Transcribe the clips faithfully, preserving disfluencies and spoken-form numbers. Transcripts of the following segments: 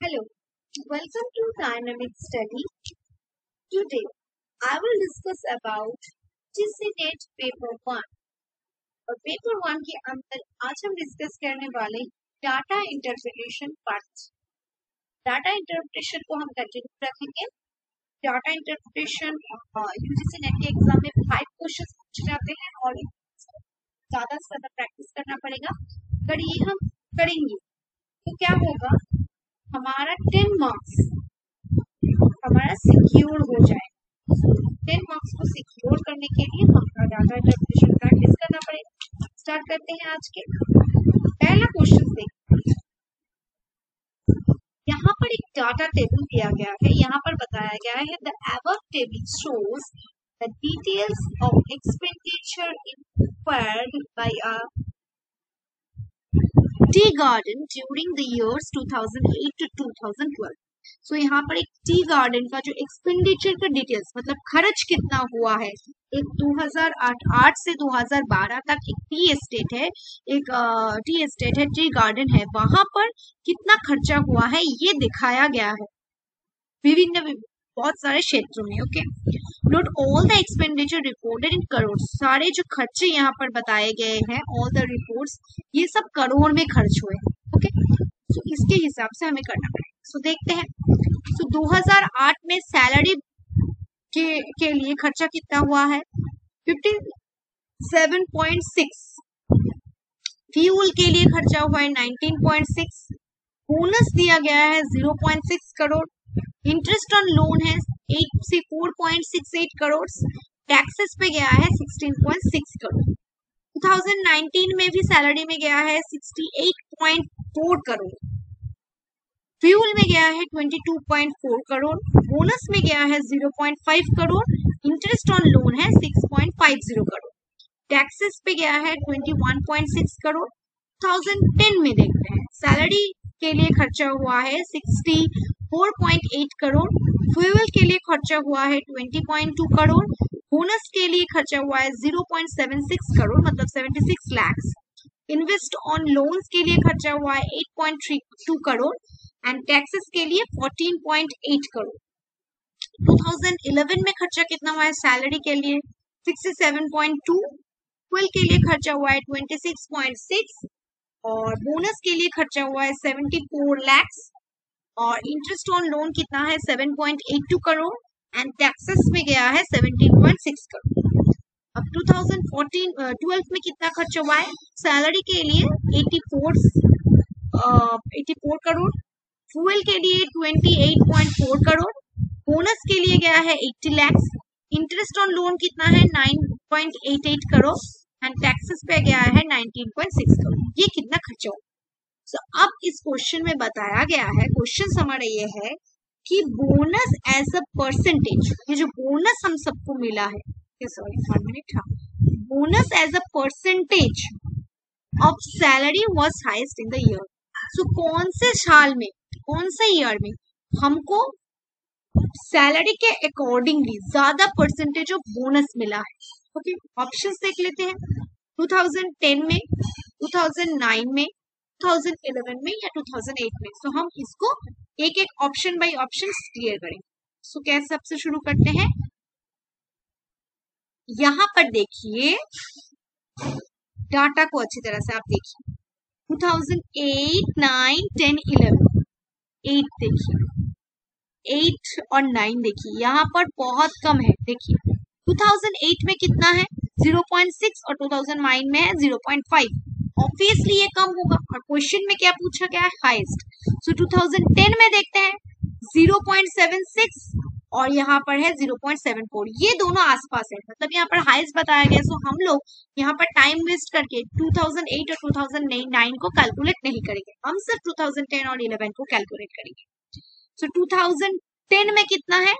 Hello, welcome to Dynamic Study. Today, I will discuss about G C NET Paper One. और paper one के अंदर आज हम discuss करने वाले data interpretation part. Data interpretation को हम कंटिन्यू रखेंगे। डाटा इंटरप्रिटेशन यूजीसी नेट के एग्जाम में फाइव क्वेश्चन पूछे जाते हैं और ज्यादा से ज्यादा प्रैक्टिस करना पड़ेगा। अगर ये हम करेंगे तो क्या होगा, हमारा टेन मार्क्स हमारा सिक्योर हो जाए। टेन मार्क्स को सिक्योर करने के लिए हमारा डाटा इंटरप्रिटेशन प्रैक्टिस करना पड़ेगा। स्टार्ट करते हैं आज के पहला क्वेश्चन देखिए। यहाँ पर एक डाटा टेबल दिया गया है। यहाँ पर बताया गया है the above table shows the details of expenditure incurred by a tea garden during the years two thousand eight to two thousand twelve. So यहाँ पर एक टी गार्डन का जो एक्सपेंडिचर का डिटेल्स मतलब खर्च कितना हुआ है, एक दो हज़ार आठ से दो हज़ार बारह तक एक टी एस्टेट है, एक टी एस्टेट है, टी गार्डन है, वहां पर कितना खर्चा हुआ है ये दिखाया गया है विभिन्न बहुत सारे क्षेत्रों में। Okay, note all the expenditure reported in crore. सारे जो खर्चे यहाँ पर बताए गए हैं, ऑल द रिपोर्ट्स, ये सब करोड़ में खर्च हुए हैं। ओके, सो इसके हिसाब से हमें करना पड़ेगा। सो so, देखते हैं। सो so, दो हज़ार आठ में सैलरी के के लिए खर्चा कितना हुआ है, सत्तावन पॉइंट सिक्स। फ्यूल के लिए खर्चा हुआ है नाइनटीन पॉइंट सिक्स। बोनस दिया गया है zero point six crore. Interest on loan है एट से four point six eight crore. Taxes पे गया है सिक्सटीन पॉइंट सिक्स करोड़। दो हज़ार उन्नीस में भी सैलरी में गया है अड़सठ पॉइंट चार करोड़। फ्यूल में गया है बाईस पॉइंट चार करोड़। बोनस में गया है zero point five crore. Interest on loan है six point five zero crore. Taxes पे गया है इक्कीस पॉइंट सिक्स करोड़। दो हज़ार दस में देखते हैं, सैलरी के लिए खर्चा हुआ है चौंसठ पॉइंट आठ करोड़। फ्यूल के लिए खर्चा हुआ है बीस पॉइंट दो करोड़। बोनस के लिए खर्चा हुआ है zero point seven six crore मतलब छिहत्तर लाख। इन्वेस्ट ऑन लोन्स के लिए खर्चा हुआ है आठ point three two crore and taxes के लिए चौदह पॉइंट आठ करोड़। दो हज़ार ग्यारह में खर्चा कितना हुआ है, सैलरी के लिए सड़सठ पॉइंट दो, फ्यूल के लिए खर्चा हुआ है छब्बीस पॉइंट छह और बोनस के लिए खर्चा हुआ है चौहत्तर लाख और इंटरेस्ट ऑन लोन कितना है सात पॉइंट आठ दो करोड़ एंड टैक्सेस में गया है सत्रह पॉइंट छह करोड़। अब दो हज़ार चौदह ट्वेल्व में कितना खर्चा हुआ है, सैलरी के लिए चौरासी चौरासी करोड़, फ्यूल के लिए अट्ठाईस पॉइंट चार करोड़, बोनस के लिए गया है अस्सी लाख, इंटरेस्ट ऑन लोन कितना है नौ पॉइंट आठ आठ करोड़ एंड टैक्सेस पे गया है उन्नीस पॉइंट छह करोड़। ये कितना खर्चा हुआ। सो so, अब इस क्वेश्चन में बताया गया है, क्वेश्चन हमारा ये है कि बोनस एज अ परसेंटेज, ये जो बोनस हम सबको मिला है, सॉरी वन मिनट, हाँ, bonus as a percentage of salary was highest in the year. So कौन से साल में, कौन से ईयर में हमको सैलरी के अकॉर्डिंगली ज्यादा परसेंटेज ऑफ बोनस मिला है। ओके, ऑप्शंस देख लेते हैं। दो हज़ार दस में, दो हज़ार नौ में, दो हज़ार ग्यारह में या दो हज़ार आठ में। सो so, हम इसको एक एक ऑप्शन बाय ऑप्शन क्लियर करेंगे। सो so, कैसे सबसे शुरू करते हैं। यहाँ पर देखिए डाटा को अच्छी तरह से आप देखिए, दो हज़ार आठ, नौ, दस, ग्यारह, आठ देखिए, आठ और नौ देखिए, यहाँ पर बहुत कम है। देखिए दो हज़ार आठ में कितना है ज़ीरो पॉइंट सिक्स और दो हज़ार नौ में है ज़ीरो पॉइंट फाइव। ऑब्वियसली ये कम होगा और क्वेश्चन में क्या पूछा गया है, हाईएस्ट। सो दो हज़ार दस में देखते हैं ज़ीरो पॉइंट सेवन सिक्स और यहाँ पर है ज़ीरो पॉइंट सेवन फोर। ये दोनों आसपास है, मतलब यहाँ पर हाईएस्ट बताया गया। सो हम लोग यहाँ पर टाइम वेस्ट करके दो हज़ार आठ और दो हज़ार नौ को कैलकुलेट नहीं करेंगे, हम सिर्फ दो हज़ार दस और ग्यारह को कैलकुलेट करेंगे। सो दो हज़ार दस में कितना है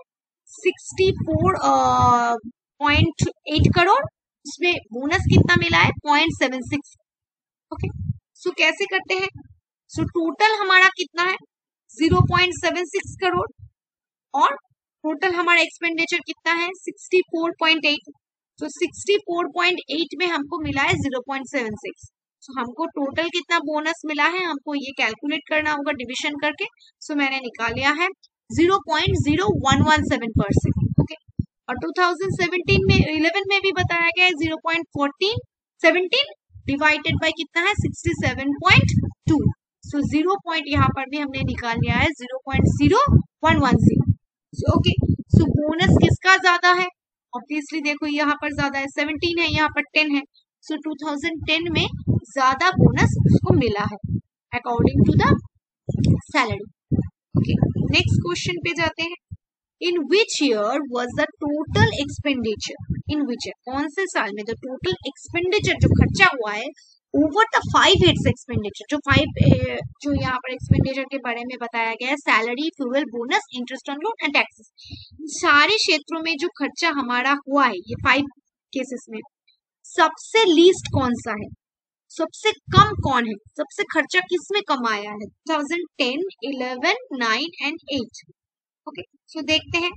चौंसठ पॉइंट आठ करोड़, उसमें बोनस कितना मिला है point seven six. Okay, so कैसे करते हैं। सो so, टोटल हमारा कितना है zero point seven six crore और टोटल हमारा एक्सपेंडिचर कितना है चौंसठ पॉइंट आठ। तो चौंसठ पॉइंट आठ में हमको मिला है zero point seven six. so, हमको टोटल कितना बोनस मिला है हमको ये कैलकुलेट करना होगा डिविजन करके। सो so, मैंने निकाल लिया है zero point zero one one seven percent. Okay, और टू थाउजेंड सेवेंटीन में इलेवन में भी बताया गया है zero point one four seventeen divided by कितना है sixty seven point two. So zero point यहाँ पर भी हमने निकाल लिया है zero point zero one one zero. So okay, so bonus किसका ज्यादा है? ऑब्वियसली देखो यहाँ पर ज्यादा है, सेवनटीन है, यहाँ पर टेन है। सो टू थाउजेंड टेन में ज्यादा बोनस उसको मिला है according to the salary. Okay, next question पे जाते हैं। In which year was the total expenditure, in which year कौन से साल में द टोटल एक्सपेंडिचर जो खर्चा हुआ है over the five heads expenditure, जो फाइव जो यहाँ पर एक्सपेंडिचर के बारे में बताया गया है, salary, fuel, bonus, interest on loan and taxes, सारे क्षेत्रों में जो खर्चा हमारा हुआ है ये फाइव केसेस में सबसे लीस्ट कौन सा है, सबसे कम कौन है, सबसे खर्चा किसमें कम आया है? Two thousand ten, eleven, nine and eight. Okay, so देखते हैं,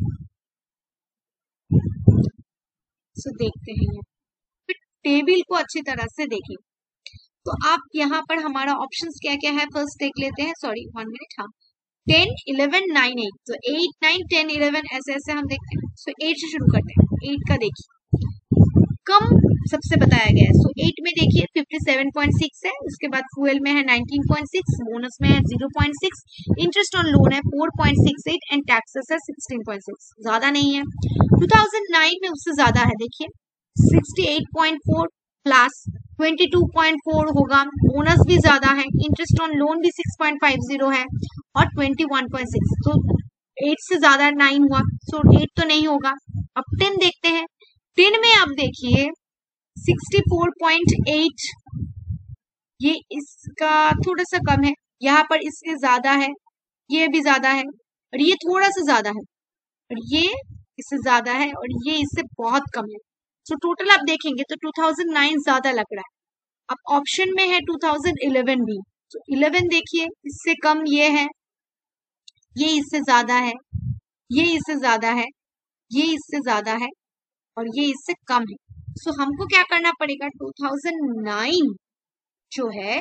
सो so, देखते हैं फिर टेबल को अच्छी तरह से देखें। तो आप यहाँ पर हमारा ऑप्शंस क्या क्या है फर्स्ट देख लेते हैं। सॉरी वन मिनट, हाँ, टेन, इलेवन, नाइन, एट। तो एट, नाइन, टेन, इलेवन ऐसे ऐसे हम देखते हैं। सो so, एट से शुरू करते हैं। एट का देखिए कम सबसे बताया गया है। सो so, एट में देखिए फिफ्टी सेवन पॉइंट सिक्स है, उसके बाद फ्यूल में है नाइनटीन पॉइंट सिक्स, बोनस में है zero point six, interest on loan है four point six eight and taxes है सिक्सटीन पॉइंट सिक्स। ज्यादा नहीं है। टू थाउजेंड नाइन में उससे ज्यादा है, देखिए sixty eight point four plus twenty two point four होगा, बोनस भी ज्यादा है, इंटरेस्ट ऑन लोन भी सिक्स पॉइंट फाइव ज़ीरो है और ट्वेंटी वन पॉइंट सिक्स। तो एट से ज्यादा नाइन हुआ, सो so एट तो नहीं होगा। अब टेन देखते हैं। टेन में आप देखिए सिक्सटी फोर पॉइंट एट, ये इसका थोड़ा सा कम है, यहाँ पर इससे ज्यादा है, ये भी ज्यादा है और ये थोड़ा सा ज्यादा है और ये इससे ज्यादा है और ये इससे बहुत कम है। सो so, टोटल आप देखेंगे तो टू थाउजेंड नाइन ज्यादा लग रहा है। अब ऑप्शन में है टू थाउजेंड इलेवन भी, तो इलेवन देखिए इससे कम ये है, ये इससे ज्यादा है, ये इससे ज्यादा है, ये इससे ज्यादा है और ये इससे कम है। सो so, हमको क्या करना पड़ेगा, टू थाउजेंड नाइन जो है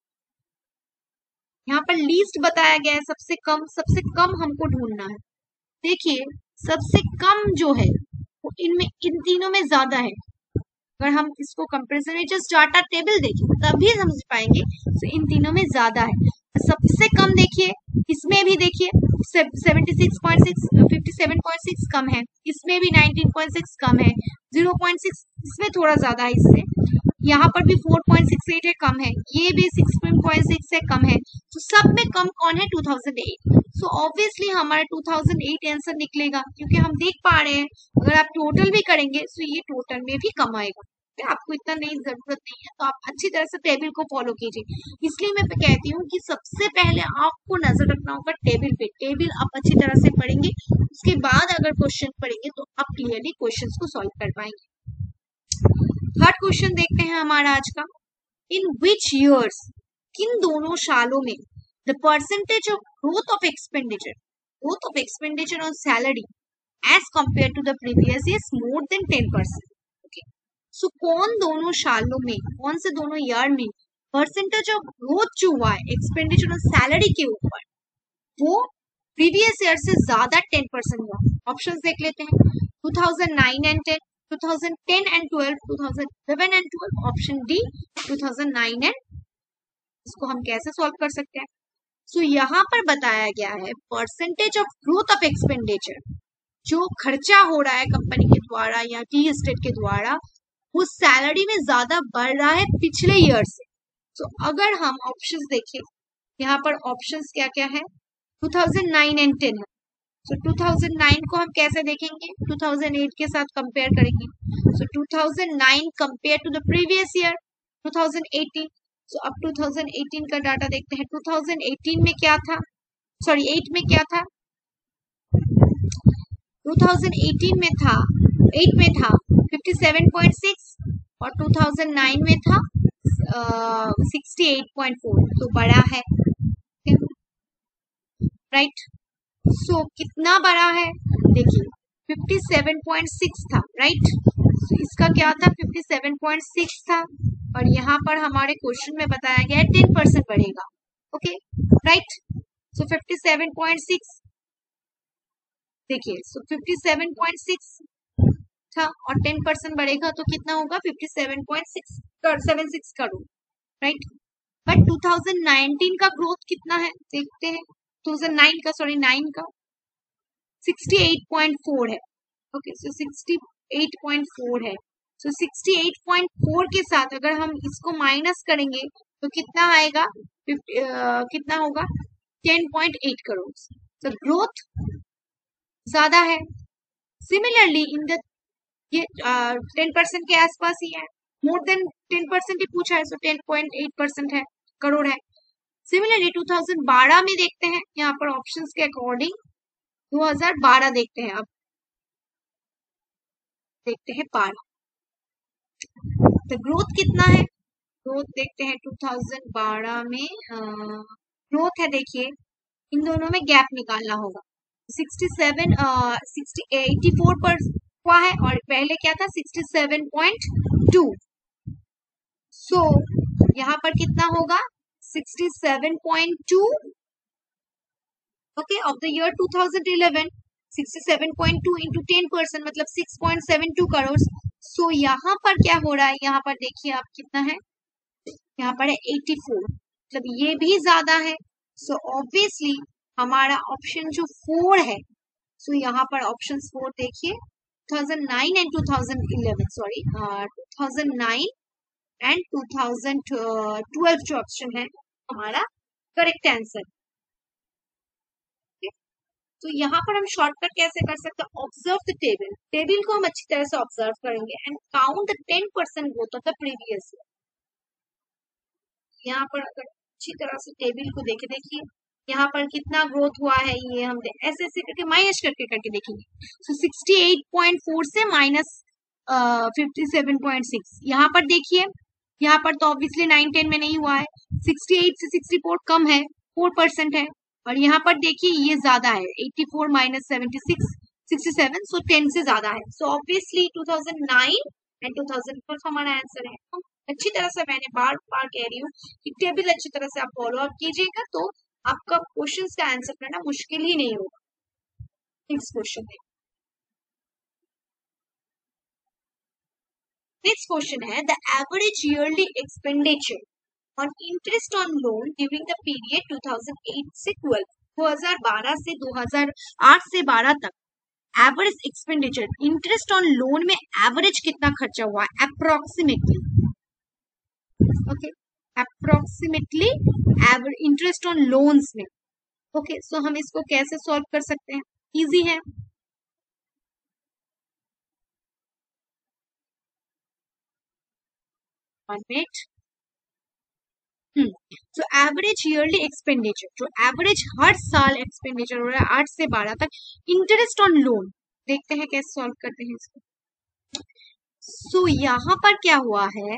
यहाँ पर लीस्ट बताया गया है, सबसे कम, सबसे कम हमको ढूंढना है। देखिए सबसे कम जो है वो इनमें इन तीनों में ज्यादा है। अगर हम इसको कंपैरिजन में जस्ट डाटा टेबल देखें तभी समझ पाएंगे। तो इन तीनों में ज्यादा है। सबसे कम देखिए इसमें भी देखिए seventy six point six, fifty seven point six कम है, इसमें भी नाइनटीन पॉइंट सिक्स कम है, ज़ीरो पॉइंट सिक्स इसमें थोड़ा ज्यादा है इससे, यहाँ पर भी फोर पॉइंट सिक्स एट है कम है, ये भी सिक्सटीन पॉइंट सिक्स है कम है। तो सब में कम कौन है, two thousand eight. So obviously हमारा टू थाउजेंड एट आंसर निकलेगा क्योंकि हम देख पा रहे हैं अगर आप टोटल भी करेंगे तो ये टोटल में भी कम आएगा। आपको इतना नहीं जरूरत नहीं है, तो आप अच्छी तरह से टेबल को फॉलो कीजिए। इसलिए मैं कहती हूँ कि सबसे पहले आपको नजर रखना होगा टेबल पे। टेबल आप अच्छी तरह से पढ़ेंगे, उसके बाद अगर क्वेश्चन पढ़ेंगे तो आप क्लियरली क्वेश्चंस को सॉल्व कर पाएंगे। थर्ड क्वेश्चन देखते हैं हमारा आज का। इन विच ईयर्स, किन दोनों सालों में the percentage of growth of expenditure, growth of expenditure on salary as compare to the previous years more than ten percent. So कौन दोनों सालों में, कौन से दोनों ईयर में परसेंटेज ऑफ ग्रोथ जो हुआ है एक्सपेंडिचर ऑन सैलरी के ऊपर वो प्रीवियस ईयर से ज्यादा टेन परसेंट हुआ। ऑप्शंस देख लेते हैं, two thousand nine and ten, two thousand ten and twelve, two thousand eleven and twelve, option D two thousand nine and, इसको हम कैसे सॉल्व कर सकते हैं। सो so, यहाँ पर बताया गया है percentage of growth of expenditure, जो खर्चा हो रहा है कंपनी के द्वारा या टी एस्टेट के द्वारा वो सैलरी में ज्यादा बढ़ रहा है पिछले ईयर से। तो so, अगर हम ऑप्शंस देखें, यहाँ पर ऑप्शंस क्या क्या है, two thousand nine and ten है। So so, two thousand nine को हम कैसे देखेंगे, टू थाउजेंड एट के साथ कंपेयर करेंगे। So so, two thousand nine compare to the previous year two thousand eighteen. So अब टू थाउजेंड एटीन का डाटा देखते हैं। टू थाउजेंड एटीन में क्या था, सॉरी एट में क्या था, टू थाउजेंड एटीन में था, एट में था फिफ्टी सेवन पॉइंट सिक्स और टू थाउजेंड नाइन में था सिक्सटी एट पॉइंट फोर, तो बड़ा है, राइट। सो so, कितना बड़ा है, देखिए फिफ्टी सेवन पॉइंट सिक्स था, राइट। so, इसका क्या था, फिफ्टी सेवन पॉइंट सिक्स था और यहाँ पर हमारे क्वेश्चन में बताया गया है टेन परसेंट बढ़ेगा। Okay right, so fifty seven point six देखिए, so fifty seven point six था और टेन परसेंट बढ़ेगा तो कितना होगा fifty seven point six seven six crore right. But two thousand nineteen का ग्रोथ कितना है देखते हैं, टू थाउजेंड नाइन का सॉरी नाइन का सिक्सटी एट पॉइंट फोर है। Okay so sixty eight point four है, so so, sixty eight point four के साथ अगर हम इसको माइनस करेंगे तो कितना आएगा, uh, कितना होगा टेन पॉइंट एट करोड़। तो ग्रोथ ज्यादा है। सिमिलरली इन द ये टेन परसेंट के आसपास ही है, मोर देन टेन परसेंट ही पूछा है, so ten point eight percent है करोड़ है। सिमिलरली टू थाउजेंड बारह में देखते हैं, यहाँ पर ऑप्शंस के अकॉर्डिंग दो हज़ार बारह देखते हैं, अब देखते हैं बारह तो ग्रोथ कितना है, ग्रोथ देखते हैं टू थाउजेंड बारह में ग्रोथ है, देखिए इन दोनों में गैप निकालना होगा, sixty seven sixty eighty four पर हुआ है और पहले क्या था sixty seven point two, so यहाँ पर कितना होगा sixty seven point two okay of the year two thousand eleven, sixty seven point two into ten percent मतलब six point seven two crore. So यहाँ पर क्या हो रहा है, यहाँ पर देखिए आप कितना है, यहाँ पर है एटी फोर, मतलब ये भी ज्यादा है। सो so, ऑब्वियसली हमारा ऑप्शन जो फोर है, सो so, यहाँ पर ऑप्शन फोर देखिए two thousand nine and two thousand eleven sorry two thousand nine and two thousand twelve जो ऑप्शन है हमारा करेक्ट आंसर। तो यहाँ पर हम शॉर्टकट कैसे कर सकते हैं, ऑब्जर्व द टेबल, टेबल को हम अच्छी तरह से ऑब्जर्व करेंगे and count the ten percent growth of the previous year. यहाँ पर अगर अच्छी तरह से टेबल को देखे, देखिए यहाँ पर कितना ग्रोथ हुआ है, ये हम ऐसे ऐसे करके माइनस करके करके देखेंगे। So sixty eight point four से minus fifty seven point six, यहाँ पर देखिए यहाँ पर तो ऑब्वियसली नाइन टेन में नहीं हुआ है, सिक्सटी एट से सिक्सटी फोर कम है, फोर परसेंट है, और यहाँ पर देखिए ये ज्यादा है eighty four minus seventy six sixty seven, so ten से ज्यादा है। So obviously two thousand nine and two thousand twelve हमारा आंसर है। तो अच्छी तरह से मैंने बार बार कह रही हूँ कि टेबल अच्छी तरह से आप फॉलो अप कीजिएगा तो आपका क्वेश्चंस का आंसर करना मुश्किल ही नहीं होगा। नेक्स्ट क्वेश्चन है, नेक्स्ट क्वेश्चन है the average yearly expenditure on interest on loan during the period two thousand eight से ट्वेल्व, दो हज़ार बारह से दो हज़ार आठ से बारह तक average expenditure interest on loan में एवरेज कितना खर्चा हुआ है approximately, okay approximately average interest on loans में। ओके okay, सो so हम इसको कैसे सॉल्व कर सकते हैं, इजी है, वन मिनट। तो एवरेज ईयरली एक्सपेंडिचर, जो एवरेज हर साल एक्सपेंडिचर हो रहा है आठ से बारह तक इंटरेस्ट ऑन लोन, देखते हैं कैसे सॉल्व करते हैं इसको। सो so, यहाँ पर क्या हुआ है,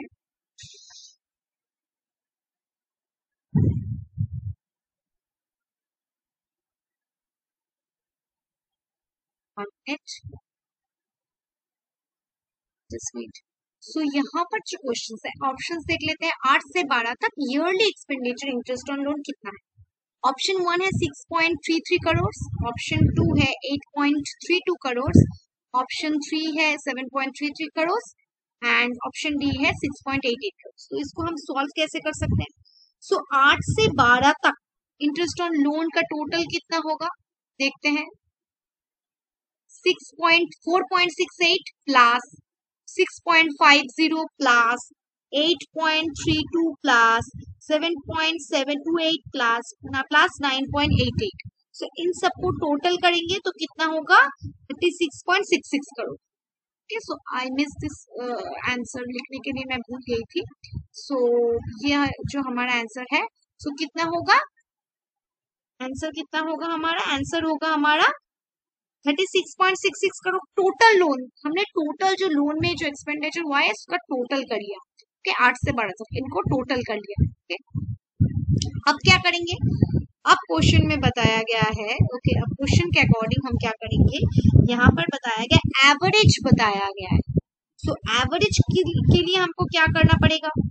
सो so, यहाँ पर जो क्वेश्चन है ऑप्शंस देख लेते हैं, आठ से बारह तक yearly expenditure interest on loan कितना है। ऑप्शन वन है six point three three crore, option two है eight point three two crore, option three है seven point three three crore and option D है six point eight eight crore. तो इसको हम सॉल्व कैसे कर सकते हैं, सो so, आठ से बारह तक इंटरेस्ट ऑन लोन का टोटल कितना होगा देखते हैं, six point four point six eight plus six point five zero plus eight point three two plus seven point seven two eight plus plus nine point eight eight. So इन सबको total करेंगे तो कितना होगा thirty six point six six crore. Okay so I miss this answer लिखने के लिए मैं भूल गई थी। सो so, ये जो हमारा आंसर है, सो so, कितना होगा आंसर कितना होगा हमारा आंसर होगा हमारा thirty six point six six crore total loan. हमने टोटल जो लोन में जो एक्सपेंडिचर हुआ है उसका टोटल कर लिया। ओके okay, आठ से बारह तक इनको टोटल कर लिया। Okay okay? अब क्या करेंगे, अब क्वेश्चन में बताया गया है, ओके okay, अब क्वेश्चन के अकॉर्डिंग हम क्या करेंगे, यहाँ पर बताया गया एवरेज बताया गया है। सो so, एवरेज के, के लिए हमको क्या करना पड़ेगा,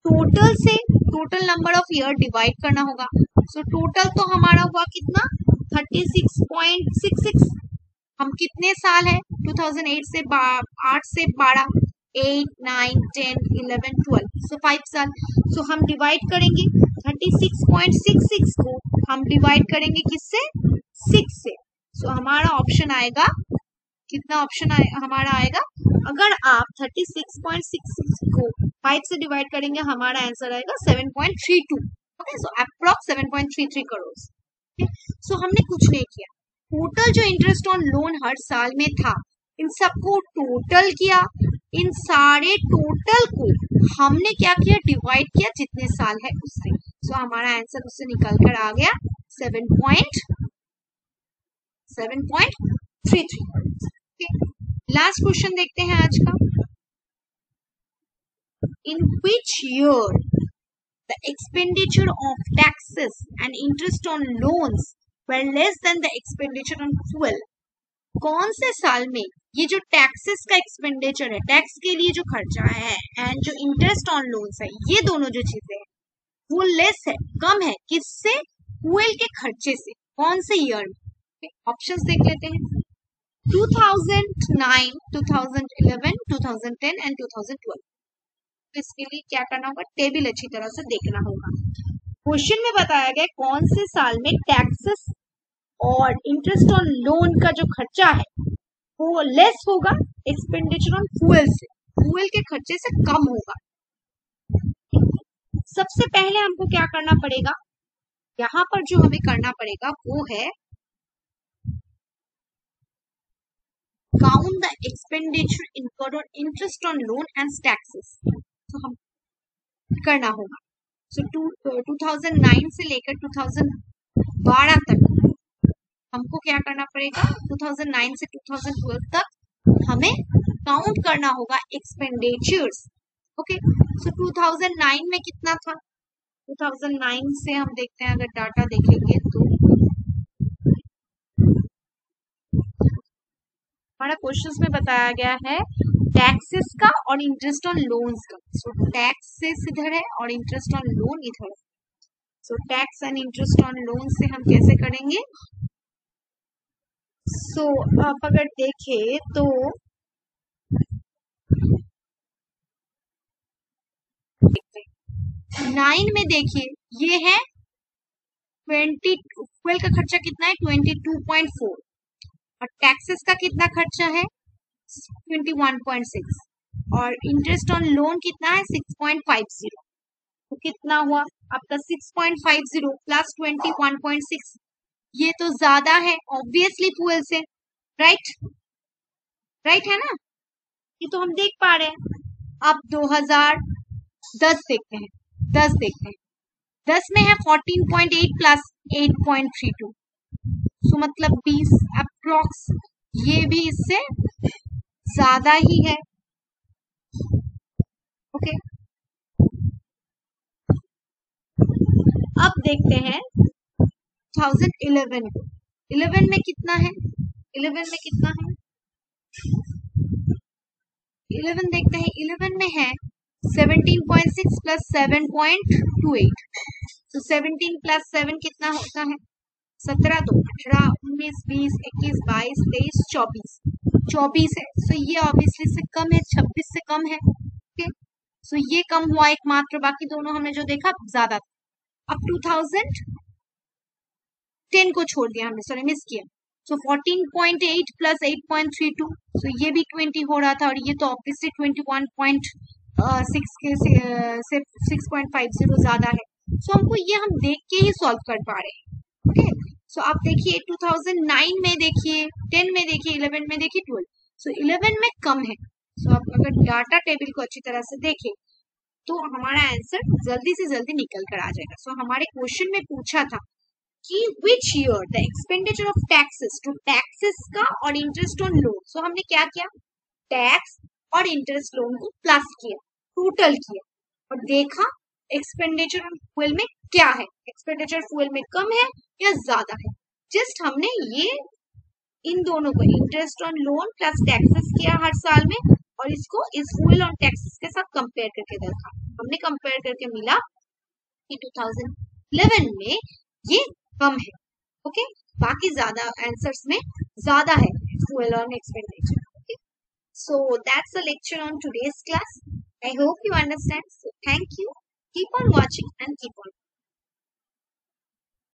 टोटल से total number of year divide करना होगा। सो so, टोटल तो हमारा हुआ कितना thirty six point six six. हम कितने साल है टू थाउजेंड एट से आठ से बारह, eight nine ten eleven twelve, so five साल। सो so, हम डिवाइड करेंगे thirty six point six six को हम डिवाइड करेंगे किससे, सिक्स से। सो so, हमारा ऑप्शन आएगा कितना, ऑप्शन आए, हमारा आएगा अगर आप thirty six point six six को फाइव से डिवाइड करेंगे हमारा आंसर आएगा seven point three two. Okay, so approx seven point three three crore. So हमने कुछ नहीं किया, टोटल जो इंटरेस्ट ऑन लोन हर साल में था इन सबको टोटल किया, इन सारे टोटल को हमने क्या किया, डिवाइड किया जितने साल है उससे। सो so, हमारा आंसर उससे निकल कर आ गया seven point seven point three three. Last question देखते हैं आज का। In which year the expenditure of taxes and interest on loans were less than the expenditure on fuel. कौन से साल में ये जो टैक्सेस का एक्सपेंडिचर है, टैक्स के लिए जो खर्चा है, एंड जो इंटरेस्ट ऑन लोन्स है, ये दोनों जो चीजें हैं वो लेस है, कम है, किससे, फ्यूल के खर्चे से। कौन से ईयर में? ऑप्शंस देख लेते हैं। Two thousand nine, two thousand eleven, two thousand ten and two thousand twelve. इसके लिए क्या करना होगा, टेबल अच्छी तरह से देखना होगा। क्वेश्चन में बताया गया कौन से साल में टैक्सेस और इंटरेस्ट ऑन लोन का जो खर्चा है वो लेस होगा एक्सपेंडिचर ऑन फ्यूल से, फ्यूल के खर्चे से कम होगा। सबसे पहले हमको क्या करना पड़ेगा, यहाँ पर जो हमें करना पड़ेगा वो है count the expenditure incurred on interest on loan and taxes। तो हम करना होगा। सो टू थाउजेंड नाइन से लेकर टू थाउजेंड ट्वेल्व तक हमको क्या करना पड़ेगा, टू थाउजेंड नाइन से टू थाउजेंड ट्वेल्व तक हमें काउंट करना होगा expenditures. Okay, so two thousand nine में कितना था, टू थाउजेंड नाइन से हम देखते हैं, अगर डाटा देखेंगे तो हमारा क्वेश्चंस में बताया गया है टैक्सेस का और इंटरेस्ट ऑन लोन्स का। सो टैक्सेस इधर है और इंटरेस्ट ऑन लोन इधर है। So tax and interest on loan से हम कैसे करेंगे। सो so, आप अगर देखें तो नाइन में देखिए ये है ट्वेंटी, फ्यूल का खर्चा कितना है ट्वेंटी टू पॉइंट फोर और टैक्सेस का कितना खर्चा है ट्वेंटी वन पॉइंट सिक्स और इंटरेस्ट ऑन लोन कितना है सिक्स पॉइंट फाइव जीरो। तो कितना हुआ आपका six point five zero plus twenty one point six, ये तो ज्यादा है ऑब्वियसली फ्यूल से, राइट राइट है ना, ये तो हम देख पा रहे हैं। अब दो हज़ार दस देखते हैं, दस देखते हैं, दस में है fourteen point eight plus eight point three two, so मतलब बीस अप्रॉक्स, ये भी इससे ज्यादा ही है। ओके, अब देखते हैं टू थाउजेंड इलेवन को। इलेवन में कितना है, इलेवन में कितना है, इलेवन देखते हैं, इलेवन में है seventeen point six plus seven point two eight, तो सेवनटीन प्लस सेवन कितना होता है सत्रह, दो अठारह, उन्नीस, बीस, इक्कीस, बाईस, तेईस, चौबीस, चौबीस है। सो ये ऑब्वियसली से कम है, छब्बीस से कम है। ओके, सो ये कम हुआ एकमात्र, बाकी दोनों हमने जो देखा ज्यादा था। अब टू थाउजेंड टेन को छोड़ दिया हमने, सॉरी मिस किया। So fourteen point eight plus eight point three two, so ये भी ट्वेंटी हो रहा था और ये तो obviously twenty one point six के से सिक्स पॉइंट फाइव जीरो ज्यादा है। सो so, हमको ये हम देख के ही सॉल्व कर पा रहे हैं। ओके, सो आप देखिए टू थाउजेंड नाइन में देखिए, टेन में देखिए, इलेवन में देखिए, ट्वेल्व, सो इलेवन में कम है। सो so, आप अगर डाटा टेबल को अच्छी तरह से देखें तो हमारा आंसर जल्दी से जल्दी निकल कर आ जाएगा। सो so, हमारे क्वेश्चन में पूछा था कि which year the expenditure of taxes to taxes का और इंटरेस्ट ऑन लोन। सो हमने क्या किया, टैक्स और इंटरेस्ट लोन को प्लस किया, टोटल किया और देखा एक्सपेंडिचर ऑन फ्यूल में क्या है, एक्सपेंडिचर फ्यूल में कम है या ज्यादा है। जस्ट हमने ये इन दोनों को interest on loan plus taxes किया हर साल में और इसको इस फ्यूल और टैक्सेस के साथ कंपेयर करके देखा। हमने कंपेयर करके मिला कि टू थाउजेंड इलेवन में ये कम है. ओके, बाकी ज्यादा आंसर्स में ज्यादा है fuel on expenditure. Okay, so that's the lecture on today's class. I hope you understand. So thank you. Keep on watching and keep on